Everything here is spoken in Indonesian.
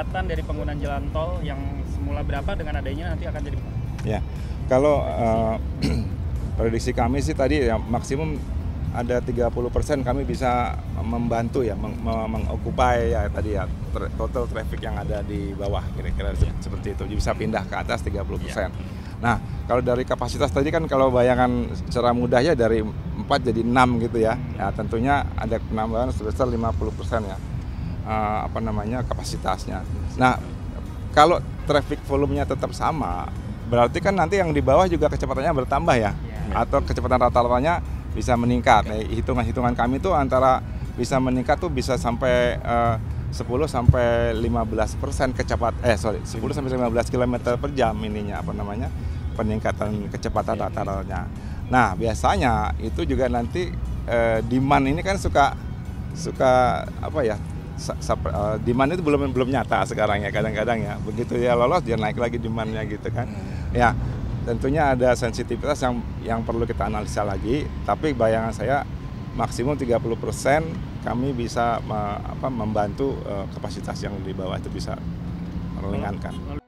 peningkatan dari penggunaan jalan tol yang semula berapa dengan adanya nanti akan jadi berapa? Ya, kalau prediksi kami sih tadi ya maksimum ada 30% kami bisa membantu ya mengokupai ya tadi ya total traffic yang ada di bawah kira-kira seperti itu. Bisa pindah ke atas 30%. Nah, kalau dari kapasitas tadi kan kalau bayangan secara mudah ya dari 4 jadi 6 gitu ya. Ya tentunya ada penambahan sebesar 50% ya. Kapasitasnya. Nah, kalau traffic volumenya tetap sama, berarti kan nanti yang di bawah juga kecepatannya bertambah ya. Atau kecepatan rata-ratanya bisa meningkat. Nah, hitungan-hitungan kami tuh antara bisa meningkat tuh bisa sampai 10 sampai 15% 10 sampai 15 km per jam ininya peningkatan kecepatan rata-ratanya. Nah, biasanya itu juga nanti demand ini kan suka demand itu belum nyata sekarang ya kadang-kadang ya. Begitu ya lolos dia naik lagi demandnya gitu kan. Ya, tentunya ada sensitivitas yang perlu kita analisa lagi, tapi bayangan saya maksimum 30% kami bisa membantu kapasitas yang di bawah itu bisa meringankan.